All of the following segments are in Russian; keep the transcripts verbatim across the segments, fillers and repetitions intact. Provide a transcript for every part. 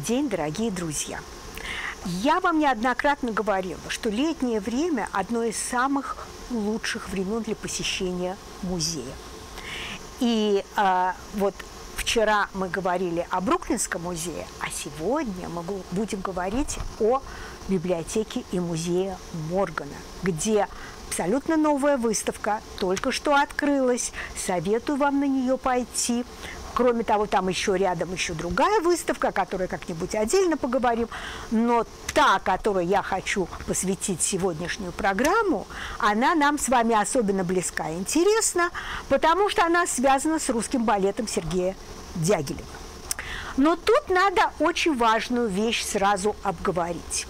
день, дорогие друзья! Я вам неоднократно говорила, что летнее время – одно из самых лучших времен для посещения музея. И э, вот вчера мы говорили о Бруклинском музее, а сегодня мы будем говорить о библиотеке и музее Моргана, где абсолютно новая выставка, только что открылась. Советую вам на нее пойти. Кроме того, там еще рядом еще другая выставка, о которой как-нибудь отдельно поговорим. Но та, которой я хочу посвятить сегодняшнюю программу, она нам с вами особенно близка и интересна, потому что она связана с русским балетом Сергея Дягилева. Но тут надо очень важную вещь сразу обговорить.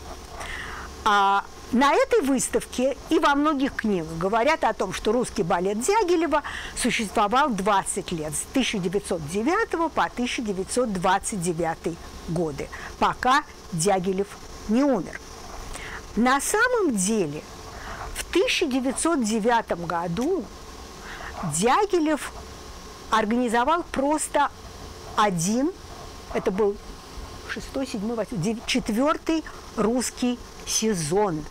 А на этой выставке и во многих книгах говорят о том, что русский балет Дягилева существовал двадцать лет, с тысяча девятьсот девятого по тысяча девятьсот двадцать девятый годы, пока Дягилев не умер. На самом деле в тысяча девятьсот девятом году Дягилев организовал просто один, это был шестой, седьмой, восьмой, четвертый русский сезон.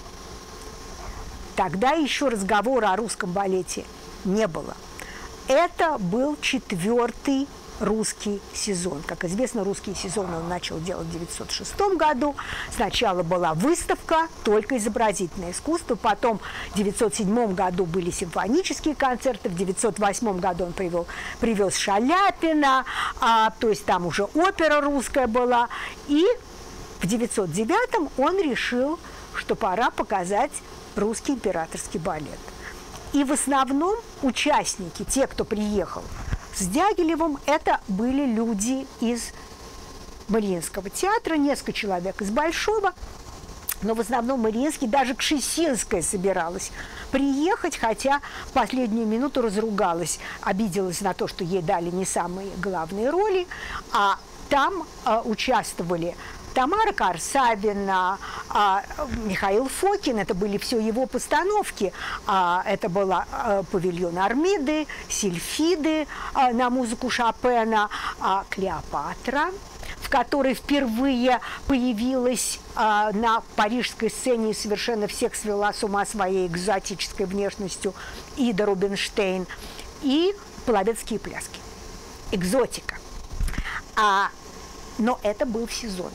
Тогда еще разговора о русском балете не было. Это был четвертый русский сезон. Как известно, русский сезон он начал делать в девятьсот шестом году. Сначала была выставка, только изобразительное искусство. Потом в девятьсот седьмом году были симфонические концерты. В девятьсот восьмом году он привел, привез Шаляпина, а, то есть там уже опера русская была. И в девятьсот девятом он решил, что пора показать русский императорский балет. И в основном участники, те, кто приехал с Дягилевым, это были люди из Мариинского театра, несколько человек из Большого, но в основном Мариинский, даже Кшесинская собиралась приехать, хотя в последнюю минуту разругалась, обиделась на то, что ей дали не самые главные роли, а там а, участвовали Тамара Корсавина, а, Михаил Фокин, это были все его постановки. А, это была а, «Павильон Армиды», «Сильфиды» а, на музыку Шопена, а, «Клеопатра», в которой впервые появилась а, на парижской сцене и совершенно всех свела с ума своей экзотической внешностью Ида Рубинштейн, и «Половецкие пляски». Экзотика. А, но это был сезон.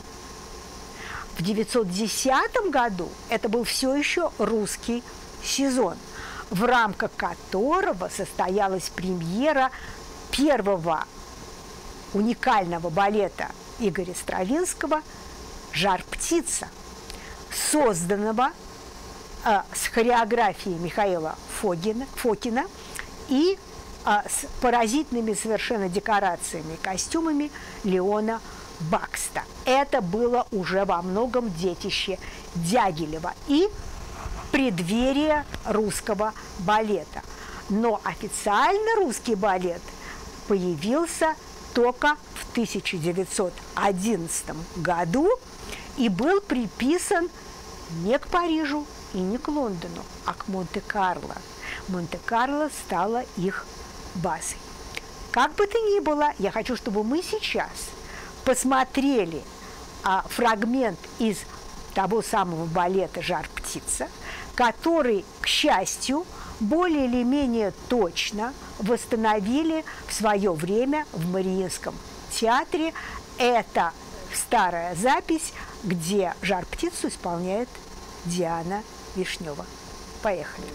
В девятьсот десятом году это был все еще русский сезон, в рамках которого состоялась премьера первого уникального балета Игоря Стравинского «Жар-птица», созданного э, с хореографией Михаила Фогина, Фокина и э, с поразительными совершенно декорациями и костюмами Леона Бакста. Это было уже во многом детище Дягилева и преддверие русского балета. Но официально русский балет появился только в тысяча девятьсот одиннадцатом году и был приписан не к Парижу и не к Лондону, а к Монте-Карло. Монте-Карло стала их базой. Как бы то ни было, я хочу, чтобы мы сейчас посмотрели а, фрагмент из того самого балета «Жар-птица», который, к счастью, более или менее точно восстановили в свое время в Мариинском театре. Это старая запись, где «Жар-птицу» исполняет Диана Вишнева. Поехали.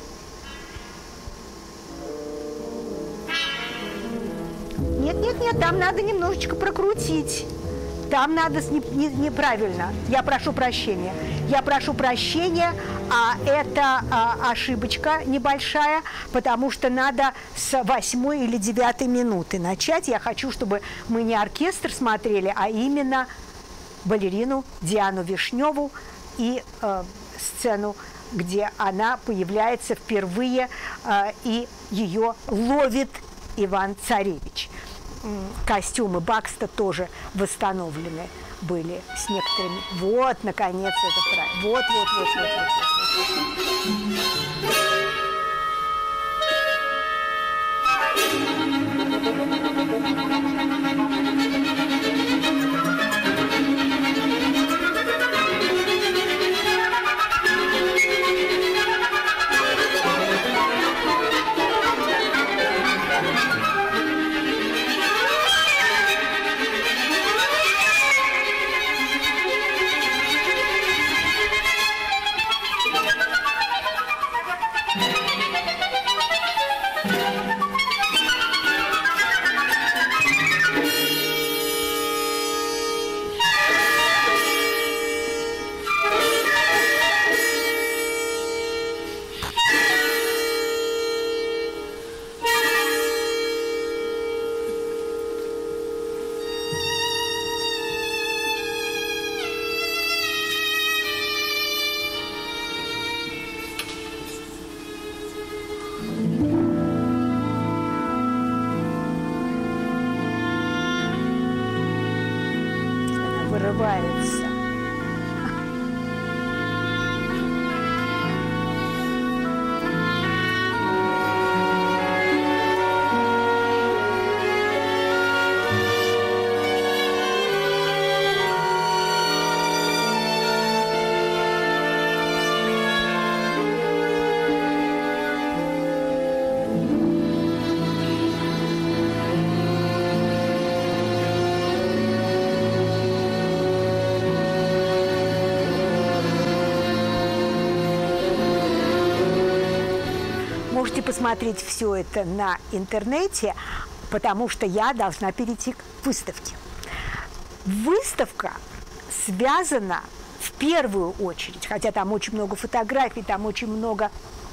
Нет, нет, нет, там надо немножечко прокрутить. Там надо не, не, неправильно. Я прошу прощения. Я прошу прощения, а это а, ошибочка небольшая, потому что надо с восьмой или девятой минуты начать. Я хочу, чтобы мы не оркестр смотрели, а именно балерину Диану Вишневу и э, сцену, где она появляется впервые, э, и ее ловит Иван Царевич. Костюмы Бакста тоже восстановлены были с некоторыми. Вот, наконец, это правильно. Вот, вот, вот, вот, вот, вот, вот. называется. Можете посмотреть все это на интернете, потому что я должна перейти к выставке. Выставка связана в первую очередь, хотя там очень много фотографий, там очень много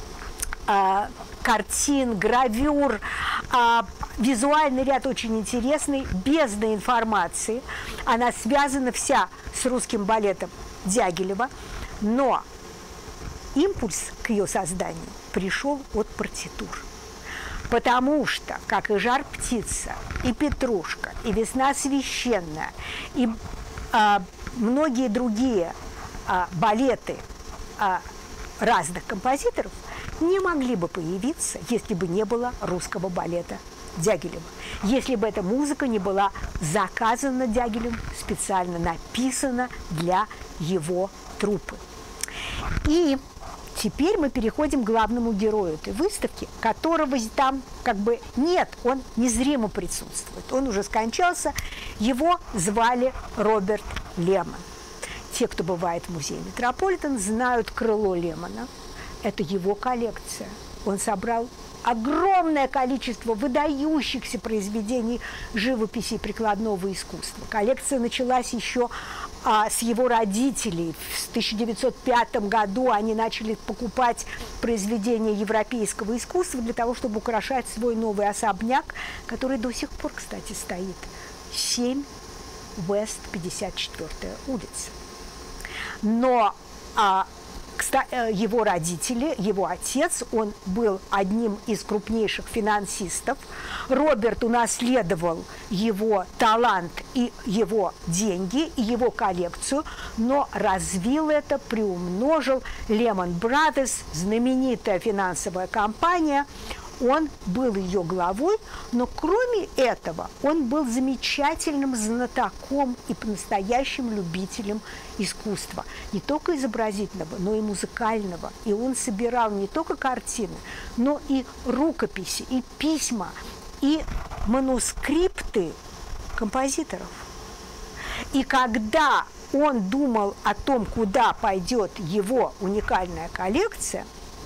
э, картин, гравюр, э, визуальный ряд очень интересный, бездна информации. Она связана вся с русским балетом Дягилева, но импульс к ее созданию пришел от партитур. Потому что, как и «Жар-птица», и «Петрушка», и «Весна священная», и а, многие другие а, балеты а, разных композиторов не могли бы появиться, если бы не было русского балета Дягилева. Если бы эта музыка не была заказана Дягилевым, специально написана для его труппы. И теперь мы переходим к главному герою этой выставки, которого там как бы нет, он незримо присутствует. Он уже скончался, его звали Роберт Лемон. Те, кто бывает в музее Метрополитен, знают крыло Лемона. Это его коллекция. Он собрал огромное количество выдающихся произведений живописи и прикладного искусства. Коллекция началась еще а, с его родителей. В тысяча девятьсот пятом году они начали покупать произведения европейского искусства для того, чтобы украшать свой новый особняк, который до сих пор, кстати, стоит. семь Вест пятьдесят четвёртая улица. Но а, его родители, его отец, он был одним из крупнейших финансистов. Роберт унаследовал его талант и его деньги, и его коллекцию, но развил это, приумножил. Lehman Brothers, знаменитая финансовая компания, он был ее главой, но кроме этого он был замечательным знатоком и по-настоящему любителем искусства. Не только изобразительного, но и музыкального. И он собирал не только картины, но и рукописи, и письма, и манускрипты композиторов. И когда он думал о том, куда пойдет его уникальная коллекция,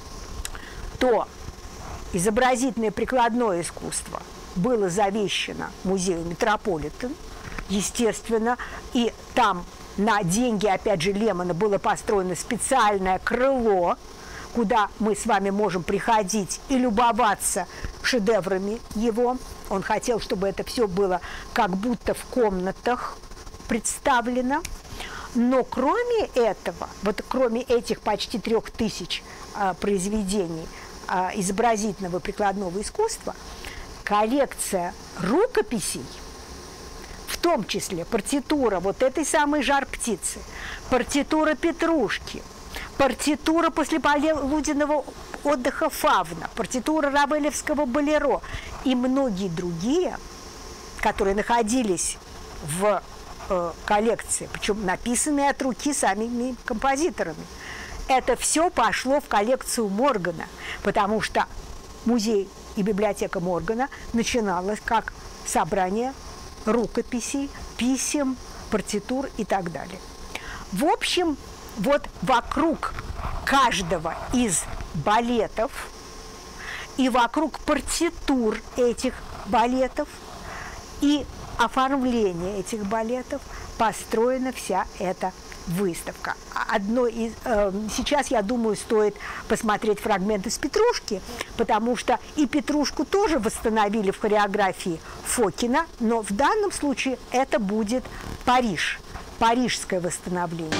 то изобразительное прикладное искусство было завещено музею Метрополитен, естественно, и там на деньги, опять же, Лемона было построено специальное крыло, куда мы с вами можем приходить и любоваться шедеврами его. Он хотел, чтобы это все было как будто в комнатах представлено. Но кроме этого, вот кроме этих почти трех тысяч а, произведений а, изобразительного прикладного искусства, коллекция рукописей, в том числе партитура вот этой самой «Жар-птицы», партитура «Петрушки», партитура послеполуденного отдыха «Фавна», партитура равелевского «Болеро» и многие другие, которые находились в э, коллекции, причем написанные от руки самими композиторами. Это все пошло в коллекцию Моргана, потому что музей и библиотека Моргана начиналась как собрание рукописей, писем, партитур и так далее. В общем, вот вокруг каждого из балетов и вокруг партитур этих балетов и оформления этих балетов построена вся эта выставка. Одно из, э, сейчас, я думаю, стоит посмотреть фрагменты с «Петрушки», потому что и «Петрушку» тоже восстановили в хореографии Фокина, но в данном случае это будет Париж, парижское восстановление.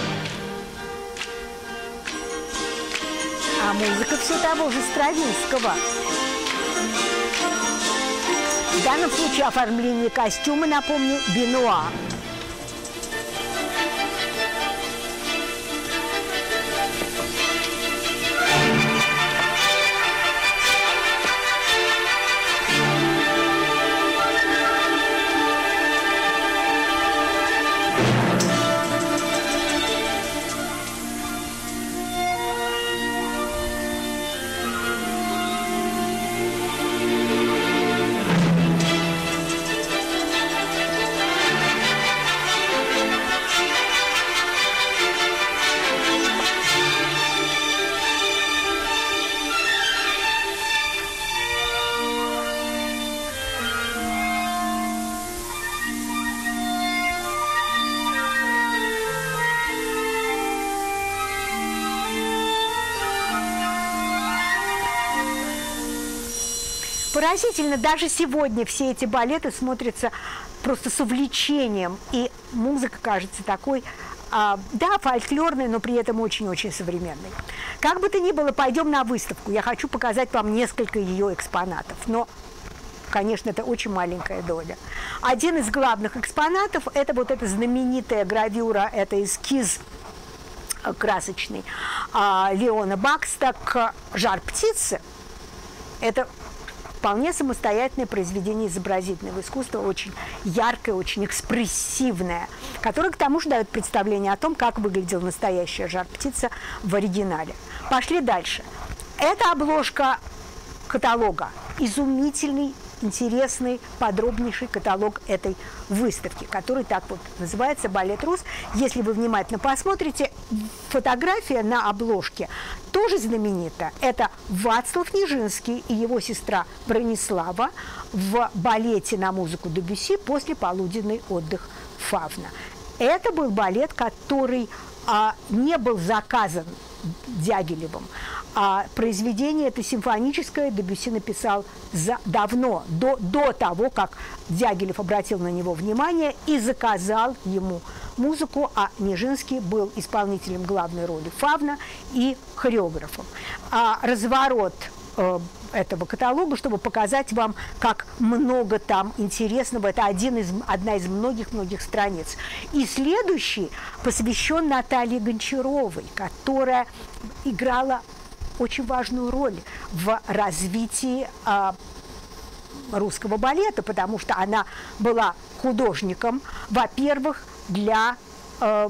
А музыка все того же Стравинского. В данном случае оформление костюма, напомню, Бенуа. Поразительно, даже сегодня все эти балеты смотрятся просто с увлечением, и музыка кажется такой, а, да, фольклорной, но при этом очень-очень современной. Как бы то ни было, пойдем на выставку. Я хочу показать вам несколько ее экспонатов, но, конечно, это очень маленькая доля. Один из главных экспонатов – это вот эта знаменитая гравюра, это эскиз красочный а, Леона Бакста к «Жар птицы». Это вполне самостоятельное произведение изобразительного искусства, очень яркое, очень экспрессивное, которое, к тому же, дает представление о том, как выглядела настоящая жар-птица в оригинале. Пошли дальше. Это обложка каталога. Изумительный, интересный, подробнейший каталог этой выставки, который так вот называется «Балет Рус». Если вы внимательно посмотрите, фотография на обложке тоже знаменита. Это Вацлав Нижинский и его сестра Бронислава в балете на музыку Дебюсси «После полуденный отдых Фавна». Это был балет, который а, не был заказан Дягилевым. А произведение это симфоническое Дебюсси написал за, давно, до, до того, как Дягилев обратил на него внимание и заказал ему музыку, а Нижинский был исполнителем главной роли Фавна и хореографом. А разворот э, этого каталога, чтобы показать вам, как много там интересного. Это один из, одна из многих-многих страниц. И следующий посвящен Наталье Гончаровой, которая играла очень важную роль в развитии а, русского балета, потому что она была художником, во-первых, для а,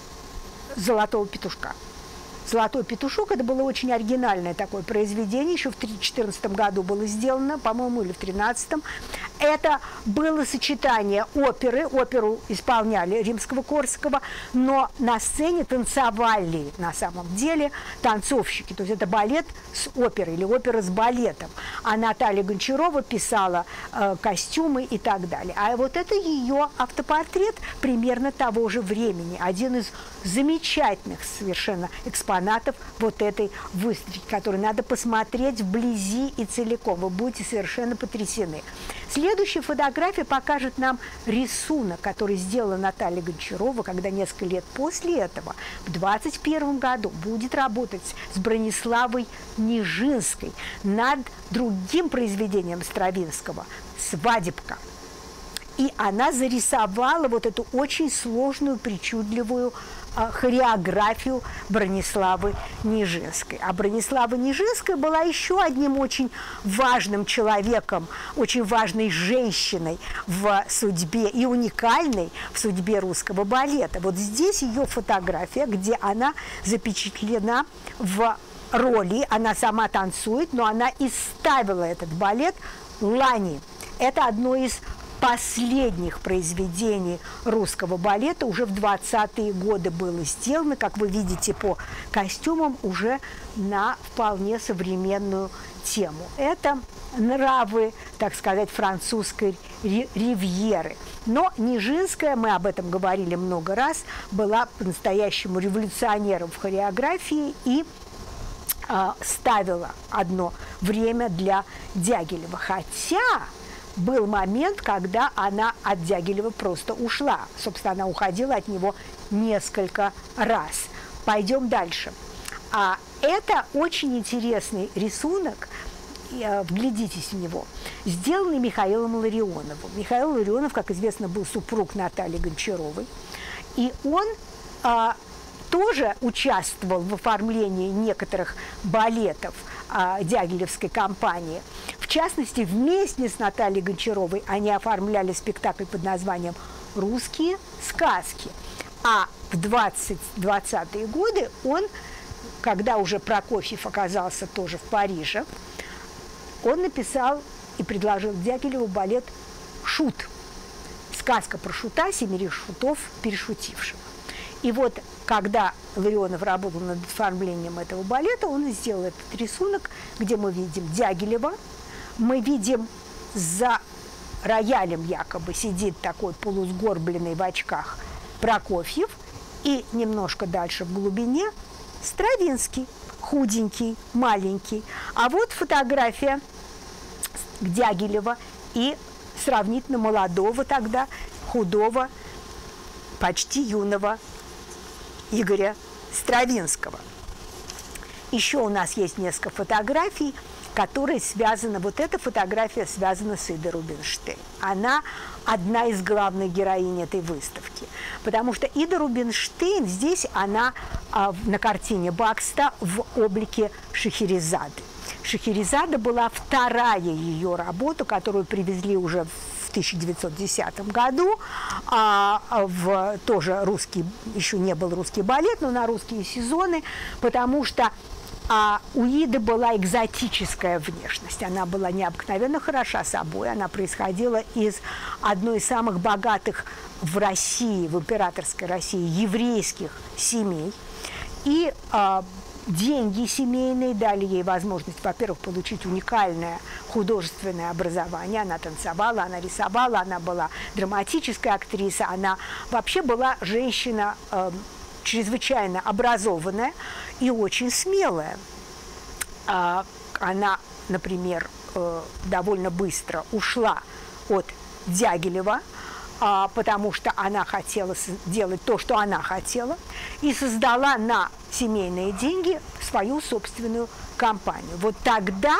«Золотого петушка». «Золотой петушок» – это было очень оригинальное такое произведение, еще в две тысячи четырнадцатом году было сделано, по-моему, или в две тысячи тринадцатом. Это было сочетание оперы, оперу исполняли Римского-Корсакова, но на сцене танцевали на самом деле танцовщики. То есть это балет с оперой или опера с балетом. А Наталья Гончарова писала э, костюмы и так далее. А вот это ее автопортрет примерно того же времени. Один из замечательных совершенно экспонатов вот этой выставки, которую надо посмотреть вблизи и целиком. Вы будете совершенно потрясены. Следующая фотография покажет нам рисунок, который сделала Наталья Гончарова, когда несколько лет после этого, в двадцать первом году, будет работать с Брониславой Нижинской над другим произведением Стравинского «Свадебка». И она зарисовала вот эту очень сложную, причудливую э, хореографию Брониславы Нижинской. А Бронислава Нижинская была еще одним очень важным человеком, очень важной женщиной в судьбе и уникальной в судьбе русского балета. Вот здесь ее фотография, где она запечатлена в роли, она сама танцует, но она и ставила этот балет Лани. Это одно из последних произведений русского балета, уже в двадцатые годы было сделано, как вы видите по костюмам, уже на вполне современную тему. Это нравы, так сказать, французской ривьеры. Но Нижинская, мы об этом говорили много раз, была по-настоящему революционером в хореографии и э, ставила одно время для Дягилева. Хотя был момент, когда она от Дягилева просто ушла. Собственно, она уходила от него несколько раз. Пойдем дальше. А это очень интересный рисунок, вглядитесь в него, сделанный Михаилом Ларионовым. Михаил Ларионов, как известно, был супруг Натальи Гончаровой. И он а, тоже участвовал в оформлении некоторых балетов а, Дягилевской компании. В частности, вместе с Натальей Гончаровой они оформляли спектакль под названием «Русские сказки». А в двадцатые годы он, когда уже Прокофьев оказался тоже в Париже, он написал и предложил Дягилеву балет «Шут». Сказка про шута, семерых шутов, перешутившего. И вот, когда Ларионов работал над оформлением этого балета, он сделал этот рисунок, где мы видим Дягилева, мы видим за роялем якобы сидит такой полусгорбленный в очках Прокофьев, и немножко дальше в глубине Стравинский, худенький, маленький. А вот фотография Дягилева и сравнительно молодого тогда, худого, почти юного Игоря Стравинского. Еще у нас есть несколько фотографий, которые связаны, вот эта фотография связана с Идой Рубинштейн. Она одна из главных героинь этой выставки, потому что Ида Рубинштейн здесь, она а, на картине Бакста в облике Шахерезады. Шахерезада была вторая ее работа, которую привезли уже в тысяча девятьсот десятом году, а, в тоже русский, еще не был русский балет, но на русские сезоны, потому что а у Иды была экзотическая внешность. Она была необыкновенно хороша собой. Она происходила из одной из самых богатых в России, в императорской России, еврейских семей. И а, деньги семейные дали ей возможность, во-первых, получить уникальное художественное образование. Она танцевала, она рисовала, она была драматическая актриса. Она вообще была женщина э, чрезвычайно образованная и очень смелая. Она, например, довольно быстро ушла от Дягилева, потому что она хотела делать то, что она хотела, и создала на семейные деньги свою собственную компанию. Вот тогда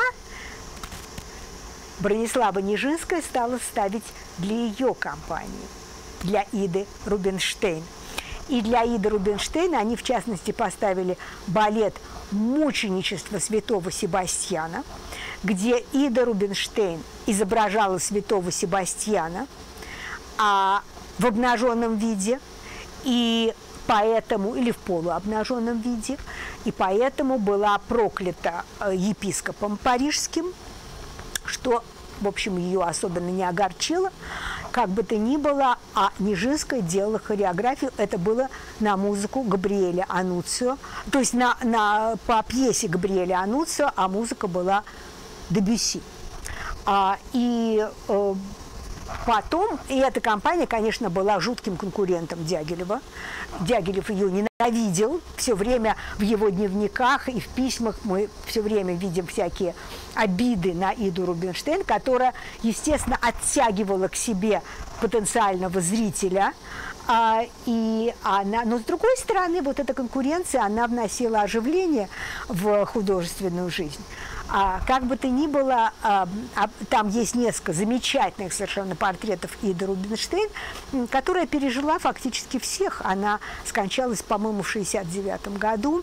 Бронислава Нижинская стала ставить для ее компании, для Иды Рубинштейн. И для Иды Рубинштейна они, в частности, поставили балет «Мученичество святого Себастьяна», где Ида Рубинштейн изображала святого Себастьяна а, в обнаженном виде, и поэтому, или в полуобнаженном виде, и поэтому была проклята епископом парижским, что, в общем, ее особенно не огорчило. Как бы то ни было, а Нижинская делала хореографию, это было на музыку Габриэля Ануцио, то есть на, на, по пьесе Габриэля Ануцио, а музыка была Дебюсси. А, и э, потом, и эта компания, конечно, была жутким конкурентом Дягилева. Дягилев ее ненавидел, все время в его дневниках и в письмах мы все время видим всякие обиды на Иду Рубинштейн, которая, естественно, оттягивала к себе потенциального зрителя. А, и она, но с другой стороны, вот эта конкуренция, она вносила оживление в художественную жизнь. А, как бы то ни было, а, а, там есть несколько замечательных совершенно портретов Иды Рубинштейн, которая пережила фактически всех. Она скончалась, по-моему, в шестьдесят девятом году.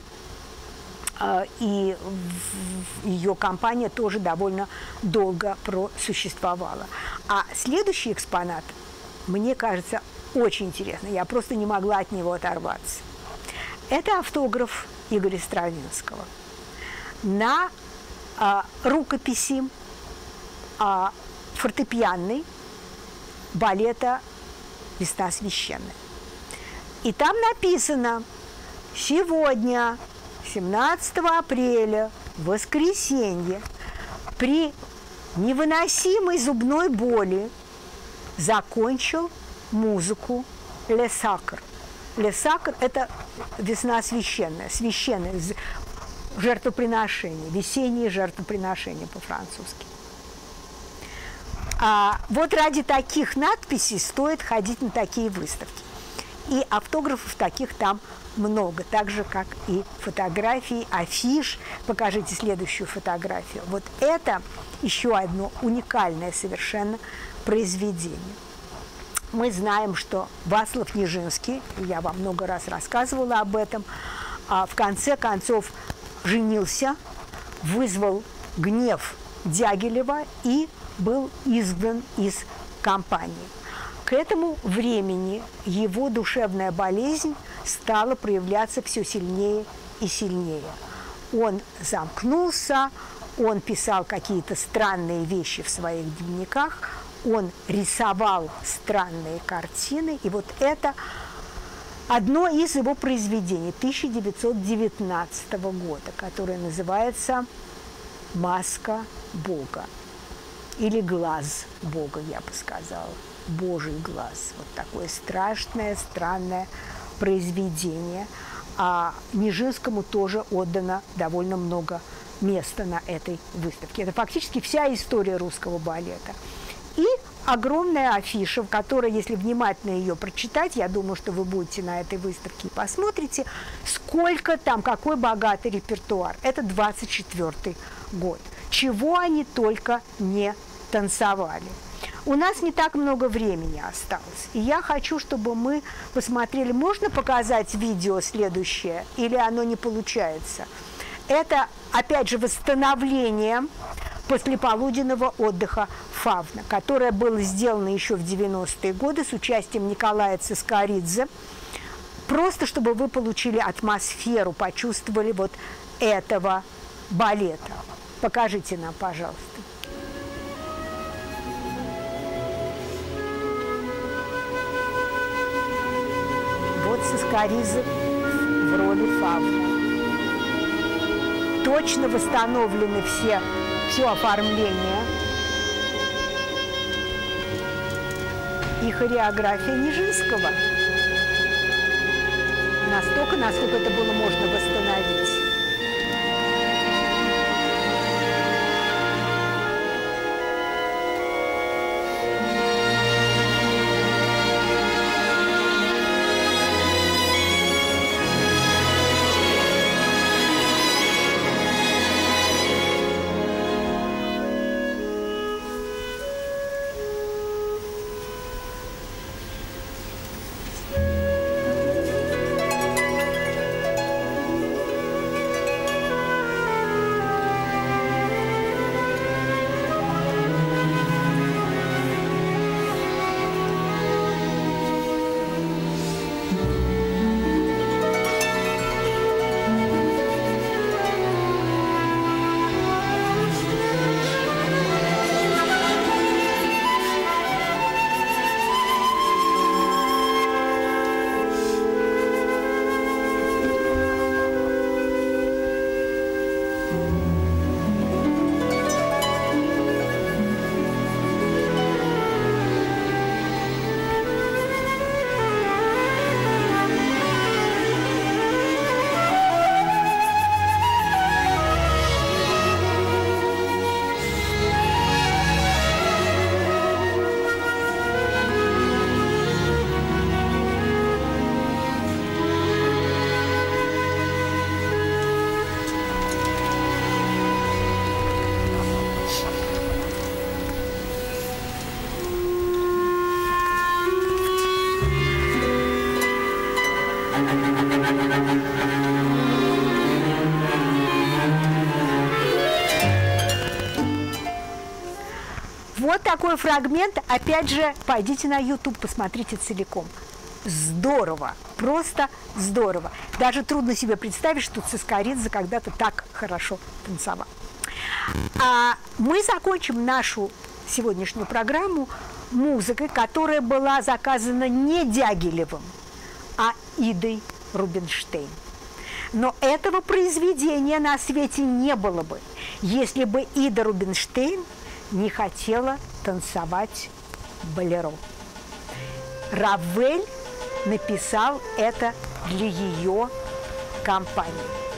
И ее компания тоже довольно долго просуществовала. А следующий экспонат, мне кажется, очень интересный. Я просто не могла от него оторваться. Это автограф Игоря Стравинского на а, рукописи а, фортепианной балета «Весна священная». И там написано: «Сегодня, семнадцатого апреля, воскресенье, при невыносимой зубной боли закончил музыку Ле Сакр». Ле Сакр – это весна священная, священное жертвоприношение, весеннее жертвоприношение по-французски. А вот ради таких надписей стоит ходить на такие выставки. И автографов таких там много, так же, как и фотографий, афиш. Покажите следующую фотографию. Вот это еще одно уникальное совершенно произведение. Мы знаем, что Вацлав Нижинский, я вам много раз рассказывала об этом, в конце концов женился, вызвал гнев Дягилева и был изгнан из компании. К этому времени его душевная болезнь стала проявляться все сильнее и сильнее. Он замкнулся, он писал какие-то странные вещи в своих дневниках, он рисовал странные картины, и вот это одно из его произведений тысяча девятьсот девятнадцатого года, которое называется «Маска Бога» или «Глаз Бога», я бы сказала. Божий глаз. Вот такое страшное, странное произведение. А Нижинскому тоже отдано довольно много место на этой выставке. Это фактически вся история русского балета. И огромная афиша, в которой, если внимательно ее прочитать, я думаю, что вы будете на этой выставке и посмотрите, сколько там, какой богатый репертуар. Это двадцать четвёртый год. Чего они только не танцевали. У нас не так много времени осталось, и я хочу, чтобы мы посмотрели, можно показать видео следующее, или оно не получается. Это, опять же, восстановление послеполуденного отдыха «Фавна», которое было сделано еще в девяностые годы с участием Николая Цискоридзе, просто чтобы вы получили атмосферу, почувствовали вот этого балета. Покажите нам, пожалуйста. Вот Цискоридзе в роли Фавна. Точно восстановлены все, все оформление и хореография Нижинского. Настолько, насколько это было можно восстановить. Вот такой фрагмент. Опять же, пойдите на YouTube, посмотрите целиком. Здорово, просто здорово. Даже трудно себе представить, что Цискоридзе когда-то так хорошо танцевал. А мы закончим нашу сегодняшнюю программу музыкой, которая была заказана не Дягилевым, а Идой Рубинштейн. Но этого произведения на свете не было бы, если бы Ида Рубинштейн не хотела танцевать болеро. Равель написал это для ее компании.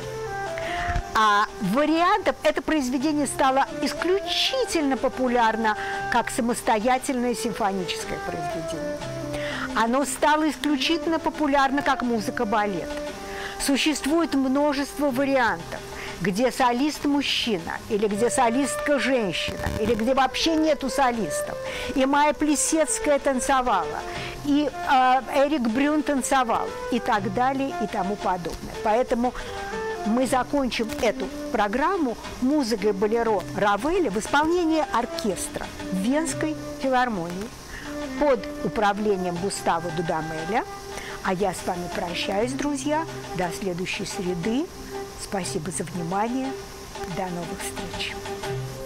А вариантов это произведение стало исключительно популярно как самостоятельное симфоническое произведение. Оно стало исключительно популярно как музыка балета. Существует множество вариантов, где солист мужчина, или где солистка женщина, или где вообще нету солистов. И Майя Плисецкая танцевала, и э, Эрик Брюн танцевал, и так далее, и тому подобное. Поэтому мы закончим эту программу музыкой болеро Равеля в исполнении оркестра Венской филармонии под управлением Густаво Дудамеля. А я с вами прощаюсь, друзья, до следующей среды. Спасибо за внимание. До новых встреч.